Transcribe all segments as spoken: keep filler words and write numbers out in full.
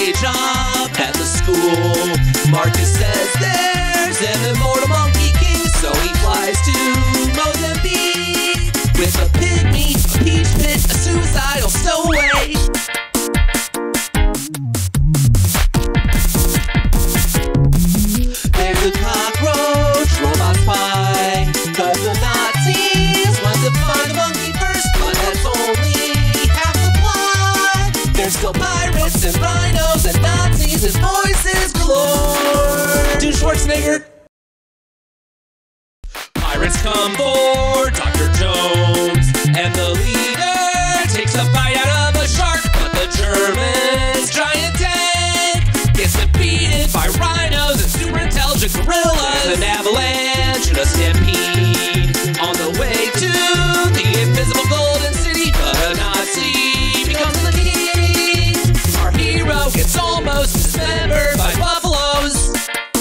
day job at the school. Marcus says there's an immortal monkey king, so he flies to Mozambique with a pygmy, a peach pit, a suicidal stowaway. There's a cockroach robot spy, cause the Nazis want to find the monkey first, but that's only half the plot. There's still pirates and rhinos and Nazis and voices galore. Dude Schwarzenegger. Pirates come for Doctor Jones, and the leader takes a bite out of a shark, but the Germans' giant tank gets defeated by rhinos and super intelligent gorillas. There's an avalanche and a stampede on the way to the invisible golden city, but a Nazi becomes the king. Our hero gets almost dismembered by buffaloes.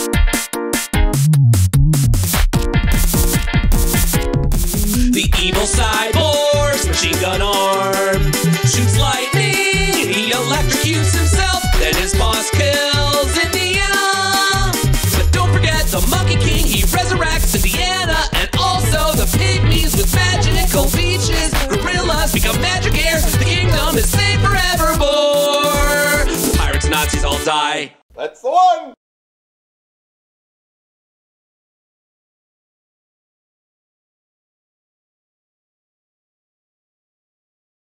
The evil cyborg's machine gun arm shoots lightning, he electrocutes himself, then his boss kills Indiana. But don't forget the Monkey King, he resurrects Indiana, and also the pygmies with magical beaches. Gorillas become magic air, the kingdom is saved forevermore. The pirates and Nazis all die. That's the one!